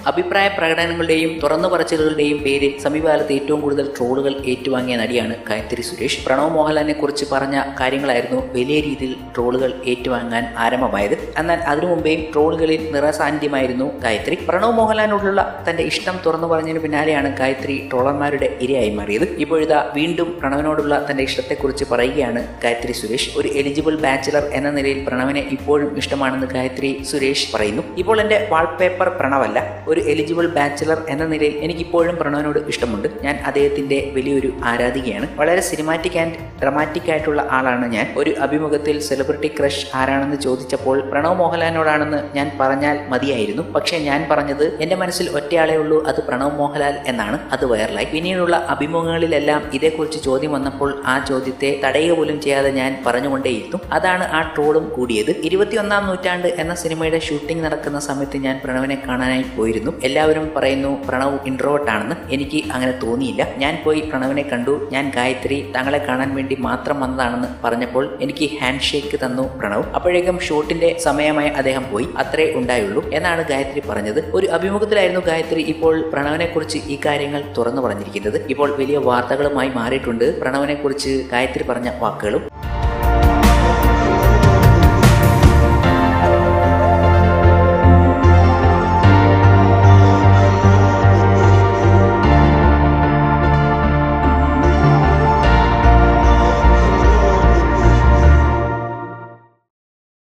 അഭിപ്രായ പ്രകടനങ്ങളുടെയും തുറന്നു പറച്ചിലുകളുടെയും പേരിൽ സമീപകാലത്ത് ഏറ്റവും കൂടുതൽ ട്രോളുകൾ ഏറ്റുവാങ്ങിയ നടിയാണ് ഗായത്രി സുരേഷ്. പ്രണവ് മോഹൻലാലിനെ കുറിച്ച് പറഞ്ഞ കാര്യങ്ങളായിരുന്നു വലിയ രീതിയിൽ ട്രോളുകൾ ഏറ്റുവാങ്ങാൻ ആരംഭമായത്. എന്നാൽ അതിനു മുമ്പേയും ട്രോളുകളിൽ നിറസാന്നിധ്യമായിരുന്നു ഗായത്രി. പ്രണവ് മോഹൻലാലിനോടുള്ള തന്റെ ഇഷ്ടം തുറന്നു പറഞ്ഞതിന് പിന്നാലെയാണ് ഗായത്രി ട്രോളന്മാരുടെ ഇരയായി മാറിയത്. ഇപ്പോഴിതാ വീണ്ടും പ്രണവിനോടുള്ള തന്റെ ഇഷ്ടത്തെക്കുറിച്ച് പറയുകയാണ് ഗായത്രി സുരേഷ്. ഒരു എലിജിബിൾ ബാച്ചിലർ എന്ന നിലയിൽ പ്രണവിനെ ഇപ്പോഴും ഇഷ്ടമാണെന്ന് ഗായത്രി സുരേഷ് പറയുന്നു. ഇപ്പോൾ എന്റെ വാൾപേപ്പർ പ്രണവല്ല, ഒരു എലിജിബിൾ ബാച്ചിലർ എന്ന നിലയിൽ എനിക്കിപ്പോഴും പ്രണവിനോട് ഇഷ്ടമുണ്ട്. ഞാൻ അദ്ദേഹത്തിന്റെ വലിയൊരു ആരാധികയാണ്. വളരെ സിനിമാറ്റിക് ആൻഡ് ഡ്രമാറ്റിക് ആയിട്ടുള്ള ആളാണ് ഞാൻ. ഒരു അഭിമുഖത്തിൽ സെലിബ്രിറ്റി ക്രഷ് ആരാണെന്ന് ചോദിച്ചപ്പോൾ പ്രണവ് മോഹൻലാലിനോടാണെന്ന് ഞാൻ പറഞ്ഞാൽ മതിയായിരുന്നു. പക്ഷേ ഞാൻ പറഞ്ഞത് എന്റെ മനസ്സിൽ ഒറ്റയാളേ ഉള്ളൂ, അത് പ്രണവ് മോഹൻലാൽ എന്നാണ്. അത് വൈറലായി. പിന്നീടുള്ള അഭിമുഖങ്ങളിലെല്ലാം ഇതേക്കുറിച്ച് ചോദ്യം വന്നപ്പോൾ ആ ചോദ്യത്തെ തടയുക പോലും ചെയ്യാതെ ഞാൻ പറഞ്ഞുകൊണ്ടേയിരുന്നു. അതാണ് ആ ട്രോളും കൂടിയത്. 21ാം നൂറ്റാണ്ട് എന്ന സിനിമയുടെ ഷൂട്ടിംഗ് നടക്കുന്ന സമയത്ത് ഞാൻ പ്രണവിനെ കാണാനായി പോയിരുന്നു. എല്ലാവരും പറയുന്നു പ്രണവ് ഇൻട്രോവേർട്ട് ആണെന്ന്. എനിക്ക് അങ്ങനെ തോന്നിയില്ല. ഞാൻ പോയി പ്രണവിനെ കണ്ടു. ഞാൻ ഗായത്രി താങ്കളെ കാണാൻ വേണ്ടി മാത്രം വന്നതാണെന്ന് പറഞ്ഞപ്പോൾ എനിക്ക് ഹാൻഡ് ഷേക്ക് തന്നു പ്രണവ്. അപ്പോഴേക്കും ഷൂട്ടിന്റെ സമയമായി അദ്ദേഹം പോയി. അത്രേ ഉണ്ടായുള്ളൂ എന്നാണ് ഗായത്രി പറഞ്ഞത്. ഒരു അഭിമുഖത്തിലായിരുന്നു ഗായത്രി ഇപ്പോൾ പ്രണവിനെ കുറിച്ച് ഈ കാര്യങ്ങൾ തുറന്നു പറഞ്ഞിരിക്കുന്നത്. ഇപ്പോൾ വലിയ വാർത്തകളുമായി മാറിയിട്ടുണ്ട് പ്രണവിനെ കുറിച്ച് ഗായത്രി പറഞ്ഞ വാക്കുകളും.